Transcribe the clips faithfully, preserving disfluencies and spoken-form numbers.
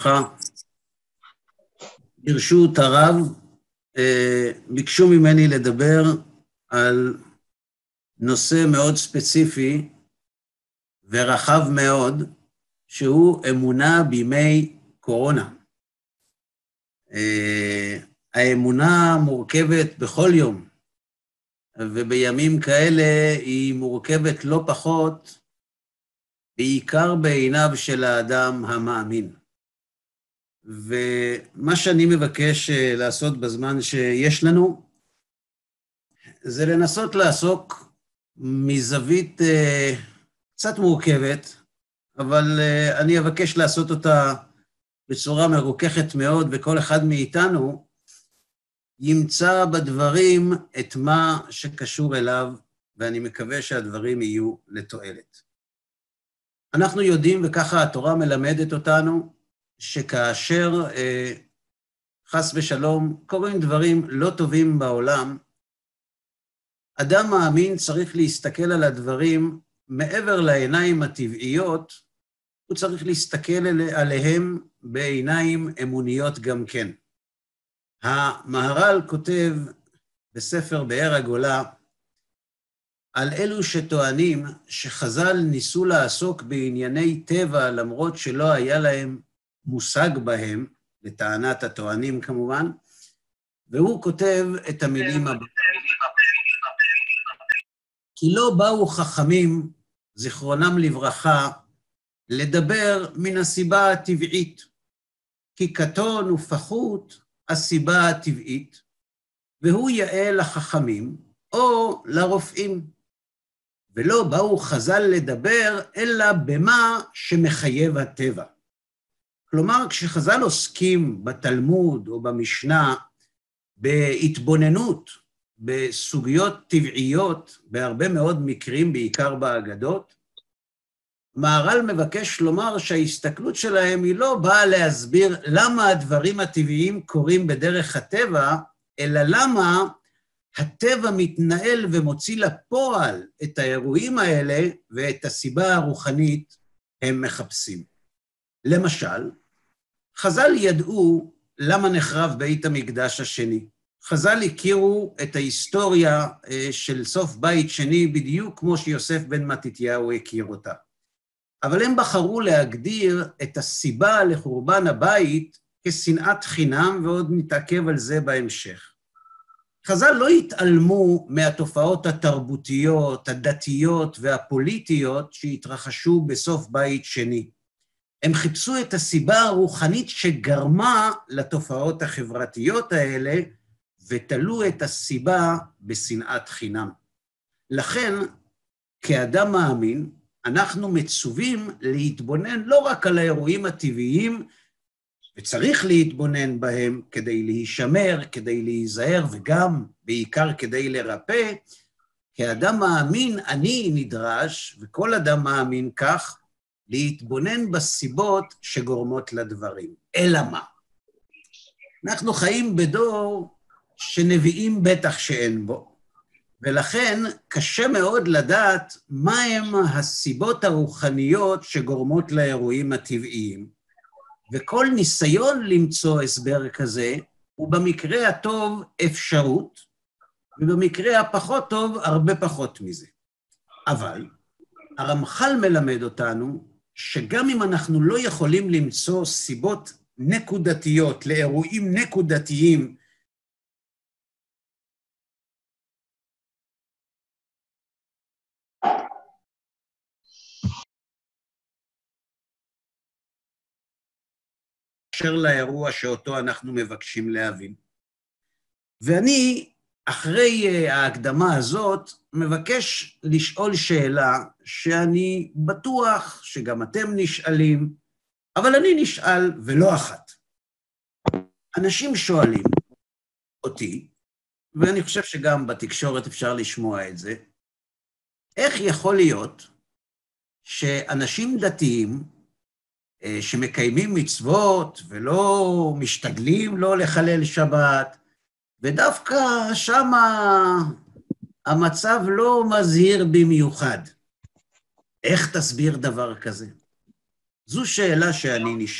ברשות הרב, ביקשו ממני לדבר על נושא מאוד ספציפי ורחב מאוד, שהוא אמונה בימי קורונה. האמונה מורכבת בכל יום, ובימים כאלה היא מורכבת לא פחות, בעיקר בעיניו של האדם המאמין. ומה שאני מבקש לעשות בזמן שיש לנו, זה לנסות לעסוק מזווית קצת מורכבת, אבל אני אבקש לעשות אותה בצורה מרוככת מאוד, וכל אחד מאיתנו ימצא בדברים את מה שקשור אליו, ואני מקווה שהדברים יהיו לתועלת. אנחנו יודעים, וככה התורה מלמדת אותנו, שכאשר אה, חס ושלום קורים דברים לא טובים בעולם, אדם מאמין צריך להסתכל על הדברים מעבר לעיניים הטבעיות, הוא צריך להסתכל עליהם בעיניים אמוניות גם כן. המהר"ל כותב בספר באר הגולה, על אלו שטוענים שחז"ל ניסו לעסוק בענייני טבע, למרות שלא היה להם מושג בהם, לטענת הטוענים כמובן, והוא כותב את המילים הבאות. כי לא באו חכמים, זיכרונם לברכה, לדבר מן הסיבה הטבעית, כי קטון ופחות הסיבה הטבעית, והוא יאה לחכמים או לרופאים. ולא באו חז"ל לדבר, אלא במה שמחייב הטבע. כלומר, כשחז"ל עוסקים בתלמוד או במשנה, בהתבוננות, בסוגיות טבעיות, בהרבה מאוד מקרים, בעיקר באגדות, מהר"ל מבקש לומר שההסתכלות שלהם היא לא באה להסביר למה הדברים הטבעיים קורים בדרך הטבע, אלא למה הטבע מתנהל ומוציא לפועל את האירועים האלה, ואת הסיבה הרוחנית הם מחפשים. למשל, חז"ל ידעו למה נחרב בית המקדש השני. חז"ל הכירו את ההיסטוריה של סוף בית שני בדיוק כמו שיוסף בן מתתיהו הכיר אותה. אבל הם בחרו להגדיר את הסיבה לחורבן הבית כשנאת חינם, ועוד נתעכב על זה בהמשך. חז"ל לא התעלמו מהתופעות התרבותיות, הדתיות והפוליטיות שהתרחשו בסוף בית שני. הם חיפשו את הסיבה הרוחנית שגרמה לתופעות החברתיות האלה, ותלו את הסיבה בשנאת חינם. לכן, כאדם מאמין, אנחנו מצווים להתבונן לא רק על האירועים הטבעיים, וצריך להתבונן בהם כדי להישמר, כדי להיזהר, וגם בעיקר כדי לרפא. כאדם מאמין, אני נדרש, וכל אדם מאמין כך, להתבונן בסיבות שגורמות לדברים. אלא מה? אנחנו חיים בדור שנביאים בטח שאין בו, ולכן קשה מאוד לדעת מהם הסיבות הרוחניות שגורמות לאירועים הטבעיים, וכל ניסיון למצוא הסבר כזה הוא במקרה הטוב אפשרות, ובמקרה הפחות טוב הרבה פחות מזה. אבל הרמח"ל מלמד אותנו שגם אם אנחנו לא יכולים למצוא סיבות נקודתיות לאירועים נקודתיים, אשר לאירוע שאותו אנחנו מבקשים להבין. ואני, אחרי ההקדמה הזאת, מבקש לשאול שאלה שאני בטוח שגם אתם נשאלים, אבל אני נשאל ולא אחת. אנשים שואלים אותי, ואני חושב שגם בתקשורת אפשר לשמוע את זה, איך יכול להיות שאנשים דתיים, שמקיימים מצוות ולא משתדלים לא לחלל שבת, ודווקא שם המצב לא מזהיר במיוחד. איך תסביר דבר כזה? זו שאלה שאני נשאל.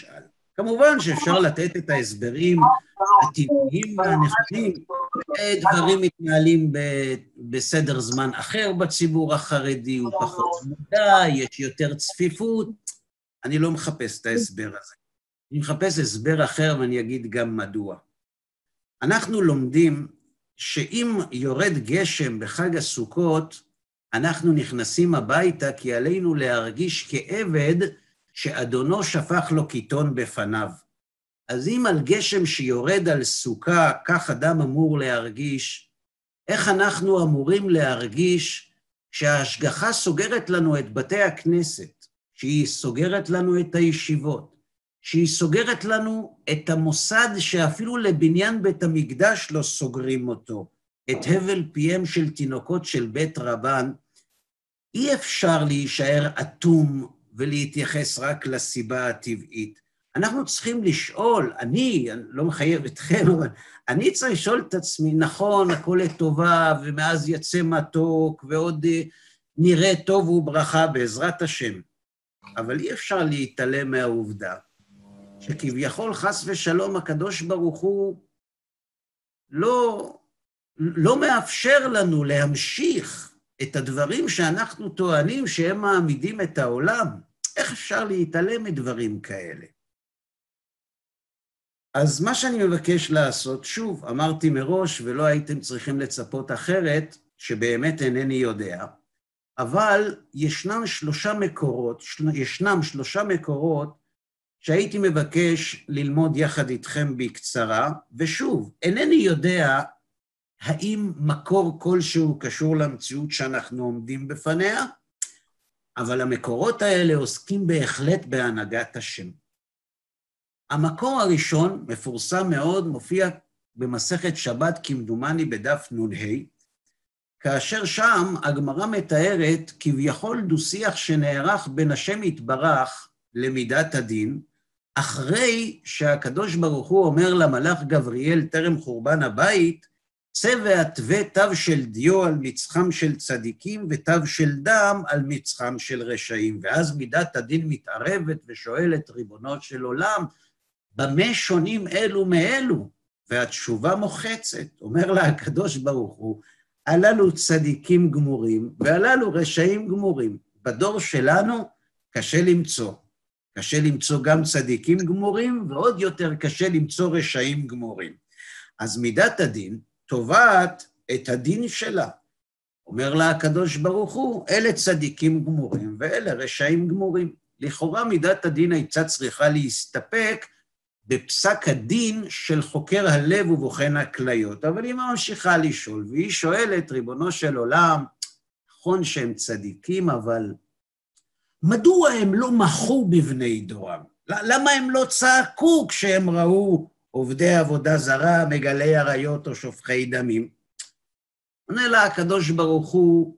כמובן שאפשר לתת את ההסברים הטבעיים והנכונים, דברים מתנהלים בסדר זמן אחר בציבור החרדי, הוא פחות מודע, יש יותר צפיפות, אני לא מחפש את ההסבר הזה. אני מחפש הסבר אחר ואני אגיד גם מדוע. אנחנו לומדים שאם יורד גשם בחג הסוכות, אנחנו נכנסים הביתה כי עלינו להרגיש כעבד שאדונו שפך לו קיטון בפניו. אז אם על גשם שיורד על סוכה, כך אדם אמור להרגיש, איך אנחנו אמורים להרגיש שההשגחה סוגרת לנו את בתי הכנסת, שהיא סוגרת לנו את הישיבות, שהיא סוגרת לנו את המוסד שאפילו לבניין בית המקדש לא סוגרים אותו, את הבל פיהם של תינוקות של בית רבן, אי אפשר להישאר אטום ולהתייחס רק לסיבה הטבעית. אנחנו צריכים לשאול, אני, אני לא מחייב אתכם, אבל אני צריך לשאול את עצמי, נכון, הכל לטובה, ומאז יצא מתוק, ועוד נראה טוב וברכה בעזרת השם. אבל אי אפשר להתעלם מהעובדה, שכביכול חס ושלום הקדוש ברוך הוא לא, לא מאפשר לנו להמשיך את הדברים שאנחנו טוענים שהם מעמידים את העולם. איך אפשר להתעלם מדברים כאלה? אז מה שאני מבקש לעשות, שוב, אמרתי מראש ולא הייתם צריכים לצפות אחרת, שבאמת אינני יודע, אבל ישנם שלושה מקורות, ישנם שלושה מקורות שהייתי מבקש ללמוד יחד איתכם בקצרה, ושוב, אינני יודע האם מקור כלשהו קשור למציאות שאנחנו עומדים בפניה, אבל המקורות האלה עוסקים בהחלט בהנהגת השם. המקור הראשון, מפורסם מאוד, מופיע במסכת שבת כמדומני בדף נ"ה, כאשר שם הגמרא מתארת כביכול דו-שיח שנערך בין השם יתברך למידת הדין, אחרי שהקדוש ברוך הוא אומר למלאך גבריאל טרם חורבן הבית, צא והתווה תו של דיו על מצחם של צדיקים ותו של דם על מצחם של רשעים. ואז מידת הדין מתערבת ושואלת ריבונו של עולם, במה שונים אלו מאלו? והתשובה מוחצת, אומר לה הקדוש ברוך הוא, הללו צדיקים גמורים והללו רשעים גמורים. בדור שלנו קשה למצוא. קשה למצוא גם צדיקים גמורים, ועוד יותר קשה למצוא רשעים גמורים. אז מידת הדין תובעת את הדין שלה. אומר לה הקדוש ברוך הוא, אלה צדיקים גמורים ואלה רשעים גמורים. לכאורה מידת הדין הייתה צריכה להסתפק בפסק הדין של חוקר הלב ובוחן הכליות, אבל היא ממשיכה לשאול, והיא שואלת, ריבונו של עולם, נכון שהם צדיקים, אבל מדוע הם לא מחו בבני דורם? למה הם לא צעקו כשהם ראו עובדי עבודה זרה, מגלי עריות או שופכי דמים? עונה לה הקדוש ברוך הוא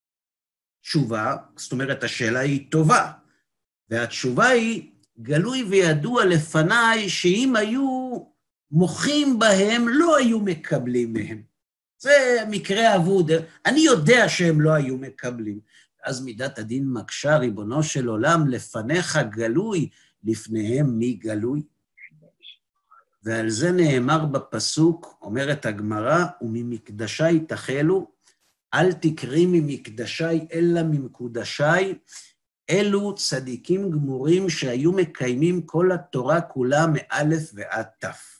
תשובה, זאת אומרת, השאלה היא טובה, והתשובה היא, גלוי וידוע לפניי שאם היו מוחים בהם, לא היו מקבלים מהם. זה מקרה אבוד, אני יודע שהם לא היו מקבלים. אז מידת הדין מקשה, ריבונו של עולם, לפניך גלוי, לפניהם מי גלוי? ועל זה נאמר בפסוק, אומרת הגמרא, וממקדשי תחלו, אל תקרי ממקדשי אלא ממקודשי, אלו צדיקים גמורים שהיו מקיימים כל התורה כולה מאלף ועד תף.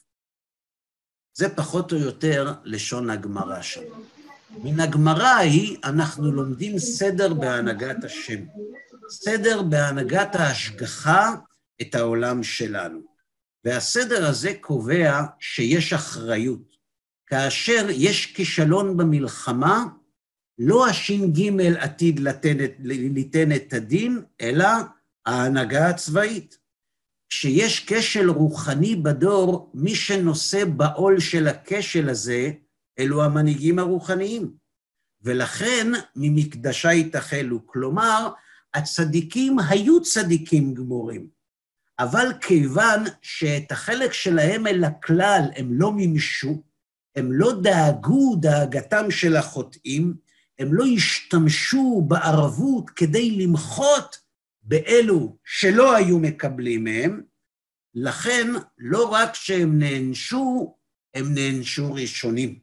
זה פחות או יותר לשון הגמרא שם. מן הגמרא ההיא אנחנו לומדים סדר בהנהגת השם, סדר בהנהגת ההשגחה את העולם שלנו. והסדר הזה קובע שיש אחריות. כאשר יש כישלון במלחמה, לא הש"ג עתיד ליתן את הדין, אלא ההנהגה הצבאית. כשיש כשל רוחני בדור, מי שנושא בעול של הכשל הזה, אלו המנהיגים הרוחניים. ולכן ממקדשי תחלו, כלומר, הצדיקים היו צדיקים גמורים, אבל כיוון שאת החלק שלהם אל הכלל הם לא מימשו, הם לא דאגו דאגתם של החוטאים, הם לא השתמשו בערבות כדי למחות באלו שלא היו מקבלים מהם, לכן, לא רק שהם נענשו, הם נענשו ראשונים.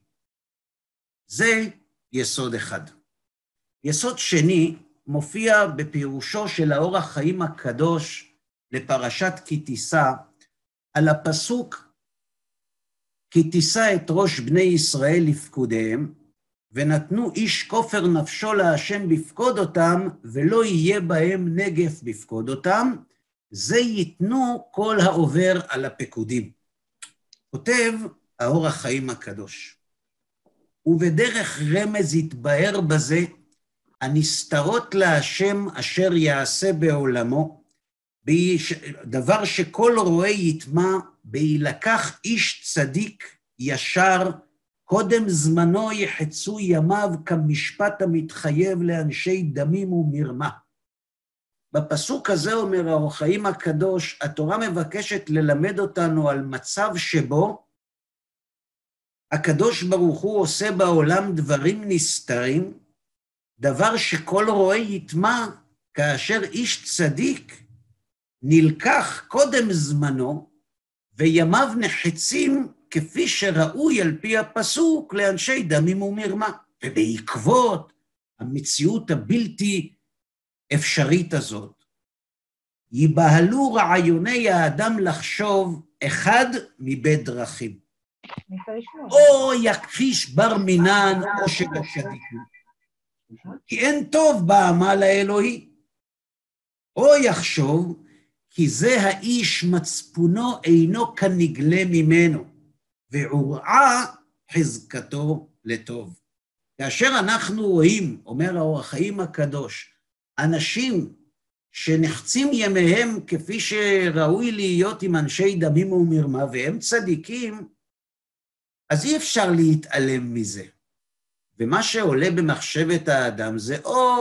זה יסוד אחד. יסוד שני מופיע בפירושו של האור החיים הקדוש לפרשת כי תישא, על הפסוק, כי תישא את ראש בני ישראל לפקודיהם, ונתנו איש כופר נפשו להשם בפקוד אותם, ולא יהיה בהם נגף בפקוד אותם, זה ייתנו כל העובר על הפקודים. כותב האור החיים הקדוש. ובדרך רמז יתבהר בזה, הנסתרות להשם אשר יעשה בעולמו, דבר שכל רואה יטמע, בהילקח איש צדיק ישר, קודם זמנו יחצו ימיו כמשפט המתחייב לאנשי דמים ומרמה. בפסוק הזה אומר האור החיים הקדוש, התורה מבקשת ללמד אותנו על מצב שבו הקדוש ברוך הוא עושה בעולם דברים נסתרים, דבר שכל רואה יטמע, כאשר איש צדיק נלקח קודם זמנו, וימיו נחצים כפי שראוי על פי הפסוק לאנשי דמים ומרמה. ובעקבות המציאות הבלתי אפשרית הזאת, ייבהלו רעיוני האדם לחשוב אחד מבית דרכים. או יכחיש בר מינן או שבצדיקים, כי אין טוב בעמל האלוהי. או יחשוב, כי זה האיש מצפונו אינו כנגלה ממנו, ועורעה חזקתו לטוב. כאשר אנחנו רואים, אומר האור החיים הקדוש, אנשים שנחצים ימיהם כפי שראוי להיות עם אנשי דמים ומרמה, והם צדיקים, אז אי אפשר להתעלם מזה. ומה שעולה במחשבת האדם זה או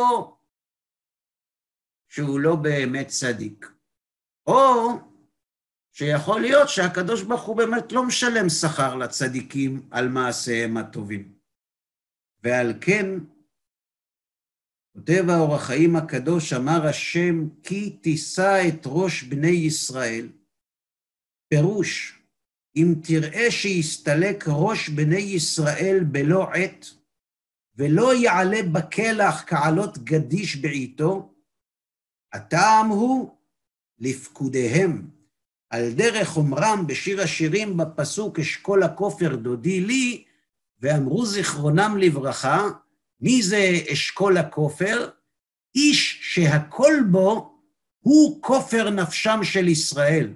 שהוא לא באמת צדיק, או שיכול להיות שהקדוש ברוך הוא באמת לא משלם שכר לצדיקים על מעשיהם הטובים. ועל כן, כותב האור החיים הקדוש, אמר השם, כי תישא את ראש בני ישראל. פירוש, אם תראה שיסתלק ראש בני ישראל בלא עת, ולא יעלה בקלח כעלות גדיש בעיתו, הטעם הוא לפקודיהם. על דרך אומרם בשיר השירים בפסוק אשכול הכופר דודי לי, ואמרו זיכרונם לברכה, מי זה אשכול הכופר? איש שהכל בו הוא כופר נפשם של ישראל,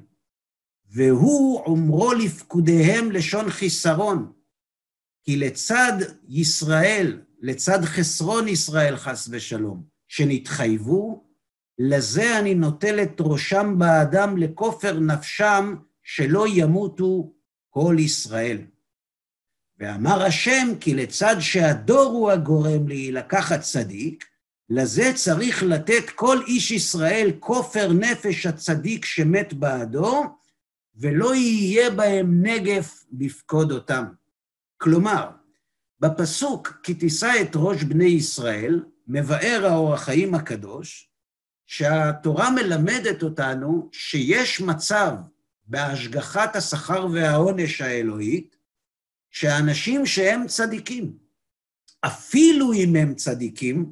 והוא אומרו לפקודיהם לשון חיסרון, כי לצד ישראל, לצד חסרון ישראל חס ושלום, שנתחייבו, לזה אני נוטל את ראשם באדם לכופר נפשם, שלא ימותו כל ישראל. ואמר השם, כי לצד שהדור הוא הגורם להילקח הצדיק, לזה צריך לתת כל איש ישראל כופר נפש הצדיק שמת בעדו, ולא יהיה בהם נגף בפקוד אותם. כלומר, בפסוק כי תישא את ראש בני ישראל, מבאר האור החיים הקדוש, שהתורה מלמדת אותנו שיש מצב בהשגחת השכר והעונש האלוהית, שאנשים שהם צדיקים, אפילו אם הם צדיקים,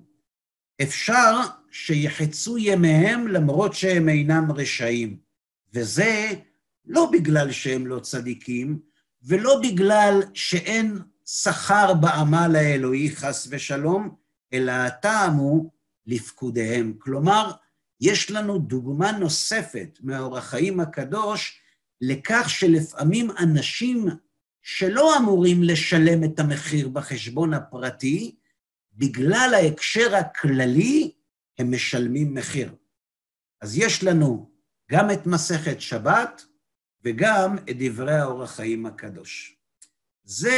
אפשר שיחצו ימיהם למרות שהם אינם רשעים. וזה לא בגלל שהם לא צדיקים, ולא בגלל שאין שכר בעמל האלוהי חס ושלום, אלא הטעם הוא לפקודיהם. כלומר, יש לנו דוגמה נוספת מהאור החיים הקדוש, לכך שלפעמים אנשים שלא אמורים לשלם את המחיר בחשבון הפרטי, בגלל ההקשר הכללי הם משלמים מחיר. אז יש לנו גם את מסכת שבת, וגם את דברי האור החיים הקדוש. זה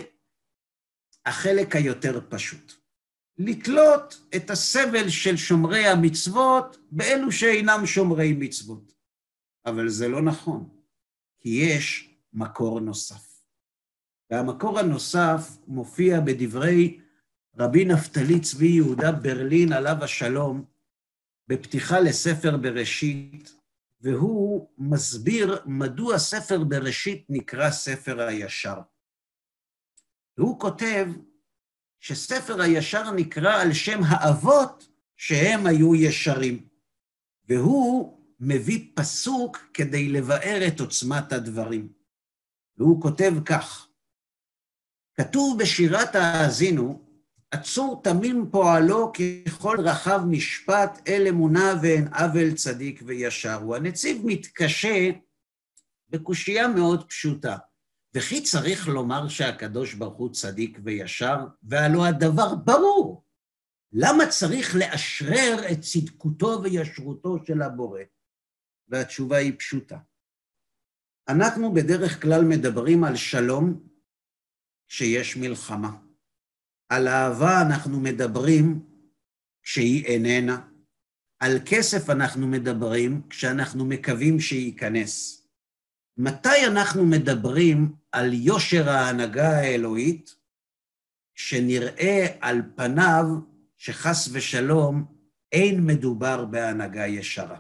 החלק היותר פשוט. לתלות את הסבל של שומרי המצוות באלו שאינם שומרי מצוות. אבל זה לא נכון, כי יש מקור נוסף. והמקור הנוסף מופיע בדברי רבי נפתלי צבי יהודה ברלין עליו השלום, בפתיחה לספר בראשית, והוא מסביר מדוע ספר בראשית נקרא ספר הישר. והוא כותב שספר הישר נקרא על שם האבות שהם היו ישרים, והוא מביא פסוק כדי לבאר את עוצמת הדברים. והוא כותב כך: כתוב בשירת האזינו, עצור תמים פועלו ככל רחב משפט, אל אמונה ואין עוול צדיק וישר. והנציב מתקשה בקושייה מאוד פשוטה. וכי צריך לומר שהקדוש ברוך הוא צדיק וישר? והלא הדבר ברור. למה צריך לאשרר את צדקותו וישרותו של הבורא? והתשובה היא פשוטה. אנחנו בדרך כלל מדברים על שלום כשיש מלחמה. על אהבה אנחנו מדברים כשהיא איננה. על כסף אנחנו מדברים כשאנחנו מקווים שייכנס. מתי אנחנו מדברים על יושר ההנהגה האלוהית, שנראה על פניו שחס ושלום אין מדובר בהנהגה ישרה?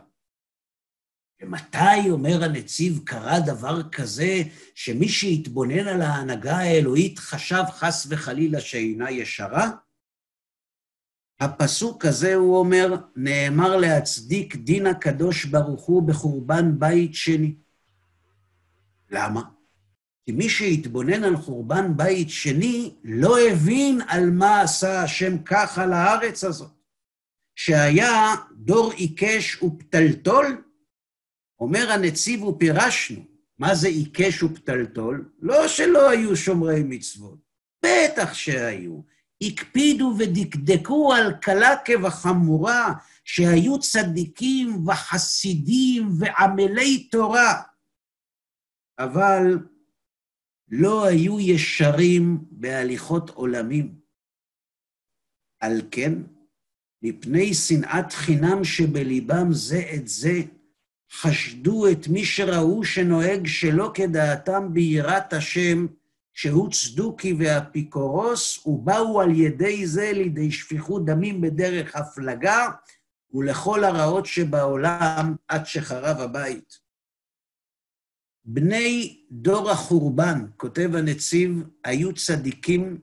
ומתי, אומר הנציב, קרה דבר כזה שמי שהתבונן על ההנהגה האלוהית חשב חס וחלילה שאינה ישרה? הפסוק הזה, הוא אומר, נאמר להצדיק דין הקדוש ברוך הוא בחורבן בית שני. למה? כי מי שהתבונן על חורבן בית שני לא הבין על מה עשה השם כך על הארץ הזאת. שהיה דור עיקש ופתלתול, אומר הנציב ופירשנו, מה זה עיקש ופתלתול? לא שלא היו שומרי מצוות, בטח שהיו. הקפידו ודקדקו על קלה כבחמורה, שהיו צדיקים וחסידים ועמלי תורה, אבל לא היו ישרים בהליכות עולמים. על כן, מפני שנאת חינם שבליבם זה את זה, חשדו את מי שראו שנוהג שלא כדעתם ביראת השם, שהוא צדוקי ואפיקורוס, ובאו על ידי זה לידי שפיכות דמים בדרך הפלגה, ולכל הרעות שבעולם עד שחרב הבית. בני דור החורבן, כותב הנציב, היו צדיקים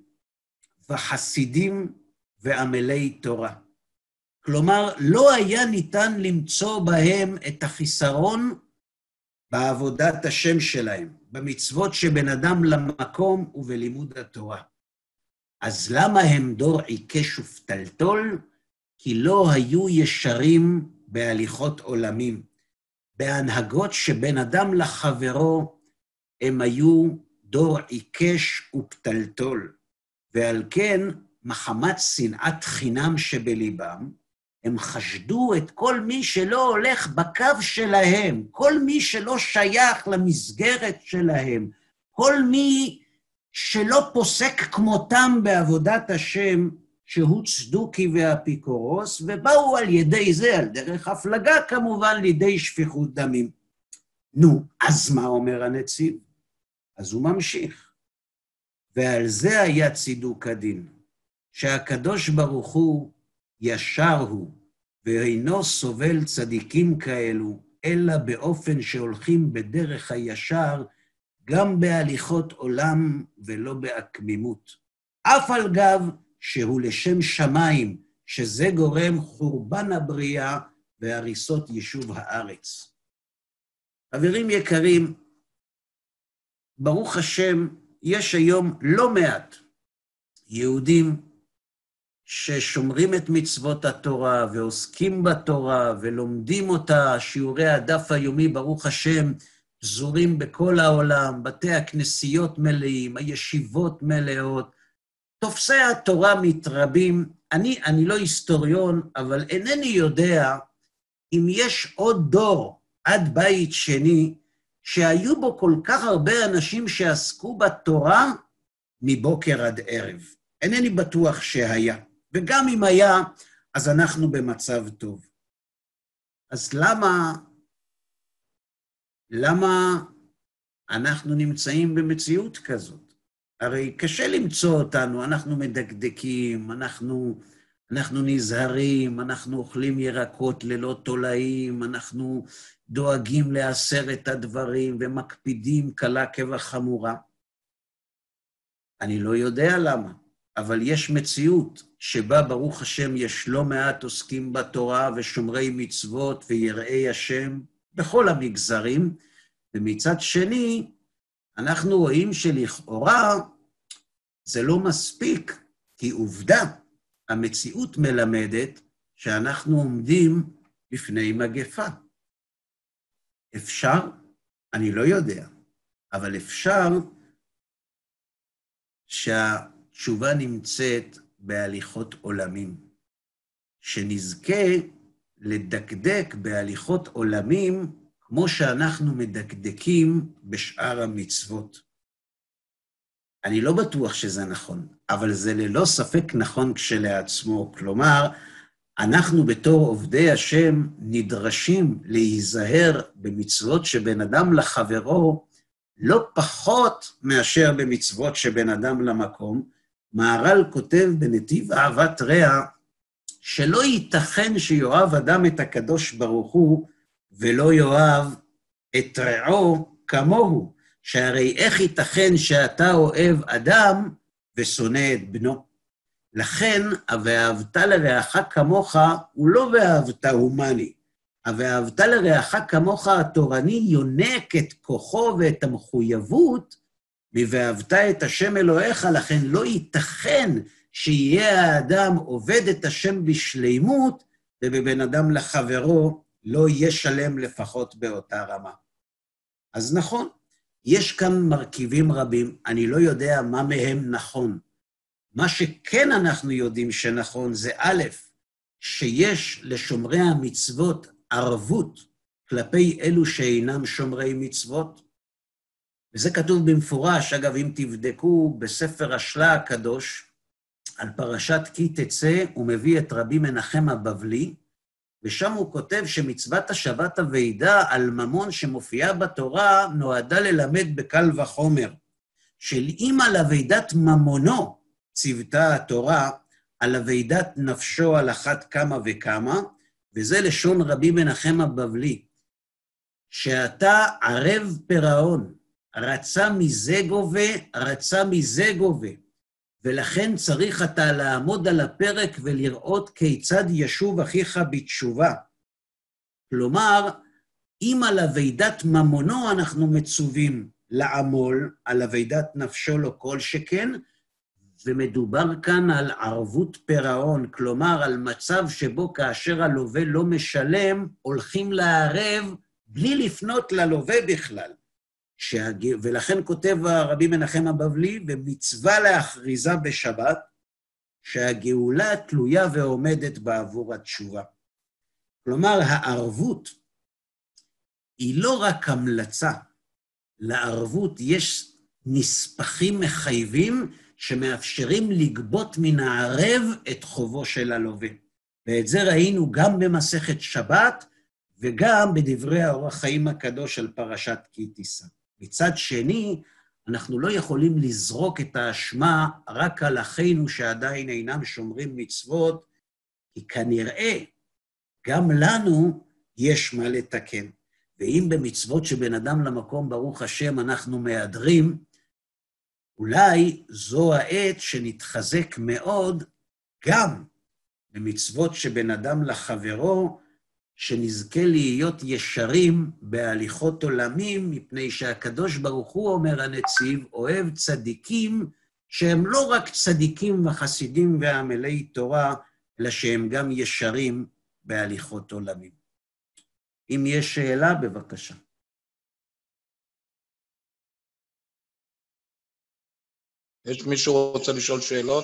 וחסידים ועמלי תורה. כלומר, לא היה ניתן למצוא בהם את החיסרון בעבודת השם שלהם, במצוות שבין אדם למקום ובלימוד התורה. אז למה הם דור עיקש ופתלתול? כי לא היו ישרים בהליכות עולמים. בהנהגות שבין אדם לחברו הם היו דור עיקש ופתלתול. ועל כן, מחמת שנאת חינם שבליבם, הם חשדו את כל מי שלא הולך בקו שלהם, כל מי שלא שייך למסגרת שלהם, כל מי שלא פוסק כמותם בעבודת השם, שהוא צדוקי ואפיקורוס, ובאו על ידי זה, על דרך הפלגה כמובן, לידי שפיכות דמים. נו, אז מה אומר הנציב? אז הוא ממשיך. ועל זה היה צידוק הדין, שהקדוש ברוך הוא ישר הוא, ואינו סובל צדיקים כאלו, אלא באופן שהולכים בדרך הישר, גם בהליכות עולם ולא בעקמימות. אף על גב שהוא לשם שמיים, שזה גורם חורבן הבריאה והריסות יישוב הארץ. חברים יקרים, ברוך השם, יש היום לא מעט יהודים ששומרים את מצוות התורה ועוסקים בתורה ולומדים אותה, שיעורי הדף היומי, ברוך השם, פזורים בכל העולם, בתי הכנסיות מלאים, הישיבות מלאות, תופסי התורה מתרבים. אני, אני לא היסטוריון, אבל אינני יודע אם יש עוד דור עד בית שני, שהיו בו כל כך הרבה אנשים שעסקו בתורה מבוקר עד ערב. אינני בטוח שהיה. וגם אם היה, אז אנחנו במצב טוב. אז למה, למה אנחנו נמצאים במציאות כזאת? הרי קשה למצוא אותנו, אנחנו מדקדקים, אנחנו, אנחנו נזהרים, אנחנו אוכלים ירקות ללא תולעים, אנחנו דואגים לעשרת הדברים ומקפידים קלה כבחמורה. אני לא יודע למה, אבל יש מציאות שבה ברוך השם יש לא מעט עוסקים בתורה ושומרי מצוות ויראי השם בכל המגזרים, ומצד שני אנחנו רואים שלכאורה זה לא מספיק, כי עובדה, המציאות מלמדת שאנחנו עומדים בפני מגפה. אפשר? אני לא יודע, אבל אפשר שהתשובה נמצאת בהליכות עולמים, שנזכה לדקדק בהליכות עולמים כמו שאנחנו מדקדקים בשאר המצוות. אני לא בטוח שזה נכון, אבל זה ללא ספק נכון כשלעצמו. כלומר, אנחנו בתור עובדי השם נדרשים להיזהר במצוות שבין אדם לחברו, לא פחות מאשר במצוות שבין אדם למקום. מהר"ל כותב בנתיב אהבת רע, שלא ייתכן שיואב אדם את הקדוש ברוך הוא, ולא יואב את רעו כמוהו, שהרי איך ייתכן שאתה אוהב אדם ושונא את בנו? לכן, ואהבת לרעך כמוך, הוא לא ואהבת הומני, ואהבת לרעך כמוך התורני יונק את כוחו ואת המחויבות, מ"ואהבת את השם אלוהיך", לכן לא ייתכן שיהיה האדם עובד את השם בשלימות, ובבין אדם לחברו לא יהיה שלם לפחות באותה רמה. אז נכון, יש כאן מרכיבים רבים, אני לא יודע מה מהם נכון. מה שכן אנחנו יודעים שנכון זה א', שיש לשומרי המצוות ערבות כלפי אלו שאינם שומרי מצוות, וזה כתוב במפורש. אגב, אם תבדקו בספר השלה הקדוש, על פרשת כי תצא, הוא מביא את רבי מנחם הבבלי, ושם הוא כותב שמצוות השבת הוועידה על ממון שמופיעה בתורה, נועדה ללמד בקל וחומר, של אם על הוועידת ממונו צוותה התורה, על הוועידת נפשו על אחת כמה וכמה, וזה לשון רבי מנחם הבבלי, שאתה ערב פירעון, רצה מזה גובה, רצה מזה גובה, ולכן צריך אתה לעמוד על הפרק ולראות כיצד ישוב אחיך בתשובה. כלומר, אם על הוועידת ממונו אנחנו מצווים לעמול, על הוועידת נפשו לא כל שכן, ומדובר כאן על ערבות פירעון, כלומר על מצב שבו כאשר הלווה לא משלם, הולכים לערב בלי לפנות ללווה בכלל. שהג... ולכן כותב רבי מנחם הבבלי, במצווה להכריזה בשבת, שהגאולה תלויה ועומדת בעבור התשובה. כלומר, הערבות היא לא רק המלצה, לערבות יש נספחים מחייבים שמאפשרים לגבות מן הערב את חובו של הלווה. ואת זה ראינו גם במסכת שבת, וגם בדברי האור החיים הקדוש על פרשת כי תישא. מצד שני, אנחנו לא יכולים לזרוק את האשמה רק על אחינו שעדיין אינם שומרים מצוות, כי כנראה גם לנו יש מה לתקן. ואם במצוות שבין אדם למקום ברוך השם אנחנו מהדרים, אולי זו העת שנתחזק מאוד גם במצוות שבין אדם לחברו, שנזכה להיות ישרים בהליכות עולמים, מפני שהקדוש ברוך הוא אומר הנציב, אוהב צדיקים, שהם לא רק צדיקים וחסידים ועמלי תורה, אלא שהם גם ישרים בהליכות עולמים. אם יש שאלה, בבקשה. יש מישהו רוצה לשאול שאלות?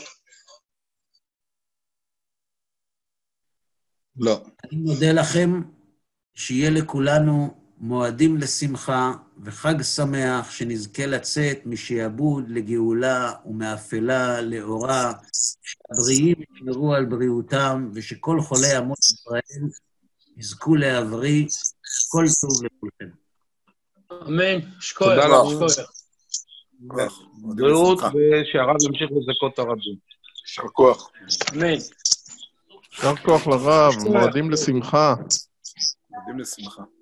לא. אני מודה לכם, שיהיה לכולנו מועדים לשמחה וחג שמח, שנזכה לצאת משעבוד לגאולה ומאפלה לאורה, שהבריאים ישמרו על בריאותם, ושכל חולי עמות ישראל יזכו להבריא. כל טוב לכולכם. אמן. שקוי. תודה לך. בריאות, ושהרב ימשיך לזכות הרבים. יישר כוח. אמן. יישר כוח לרב, מועדים לשמחה. מועדים לשמחה.